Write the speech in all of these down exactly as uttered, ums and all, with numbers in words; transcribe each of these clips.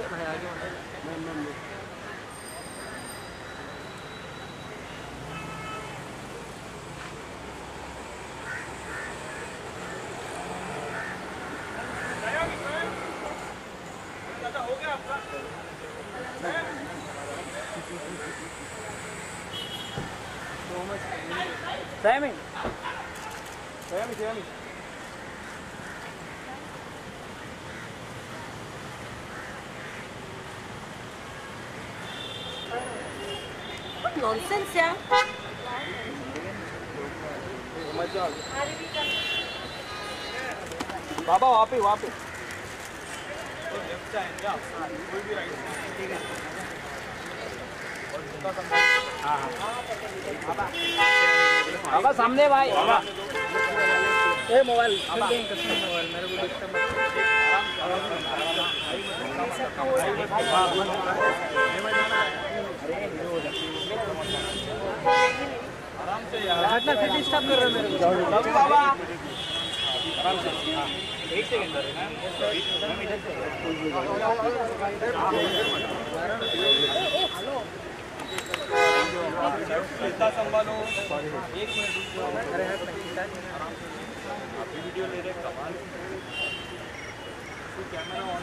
Sammy. Sammy, Sammy. What nonsense, yeah. बाबा वहाँ पे वहाँ पे बाबा सामने भाई ए मोबाइल मोबाइल मेरे को डिस्टर्ब आराम से यार हटना फिर डिस्टर्ब कर रहे मेरे को बाबा आराम से एक सेकंड संभालो एक मिनट वीडियो ले रहे कमाल कैमरा ऑन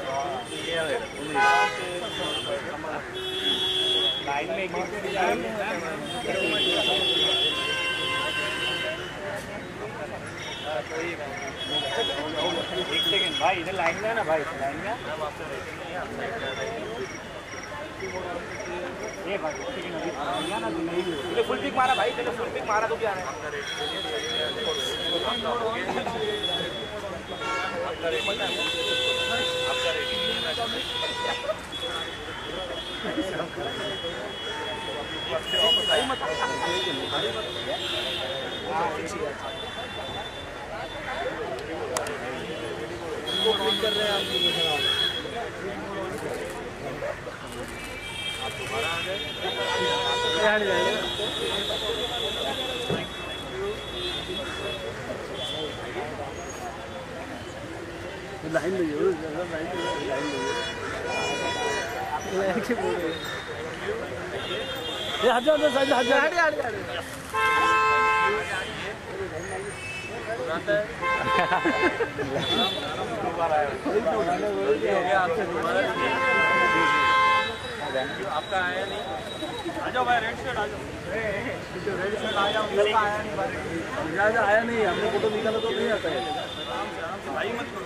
लाइन में एक सेकंड भाई इधर लाइन में है ना भाई लाइन में ये भाई तेरे फुल पिक मारा भाई तेरे फुल पिक मारा तो क्या है कर रहे हैं आप दोबारा आ गए लाइन में हजार हजार हजार आपका आया नहीं आ जाओ भाई रेड शर्ट आ जाओ रेड शर्ट आ जाओ उसका आया नहीं भाई आया नहीं हमने फोटो निकाला तो नहीं आता है भाई मत करो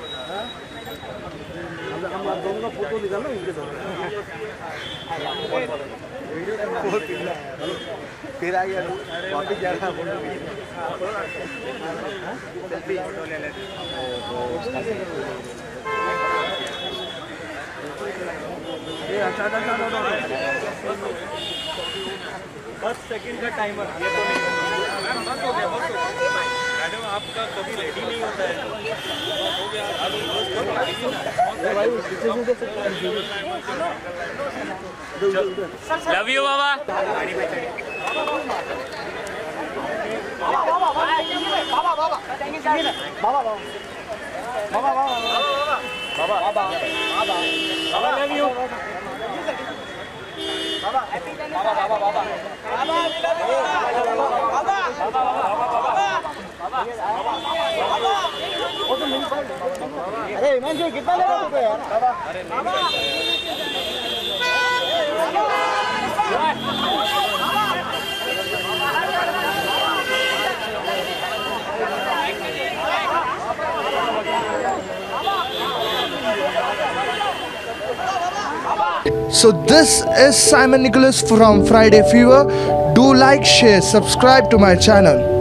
हम आप दोनों का फोटो निकालना उनके साथ फिर आ गया वापिस जा रहा फोटो सेल्फी फोटो ले लेते ये अच्छा अच्छा अच्छा बस सेकंड का टाइमर ये तो नहीं मैम बस हो गया बस हो गया मैडम आपका कभी रेडी नहीं होता है हो गया अभी बस करो भाई पीछे से देख सकते हैं लव यू बाबा बाबा बाबा बाबा बाबा बाबा बाबा बाबा बाबा बाबा बाबा लव यू बाबा बाबा बाबा बाबा अरे हिमांशु कितना लेगा तुझे यार अरे So this is Simon Nicholas from Friday Fever. Do like, share, subscribe to my channel.